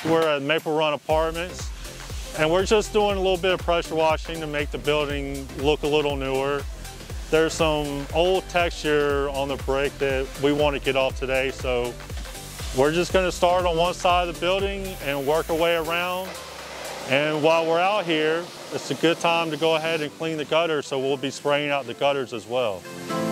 We're at Maple Run Apartments, and we're just doing a little bit of pressure washing to make the building look a little newer. There's some old texture on the brick that we want to get off today, so we're just going to start on one side of the building and work our way around. And while we're out here, it's a good time to go ahead and clean the gutters, so we'll be spraying out the gutters as well.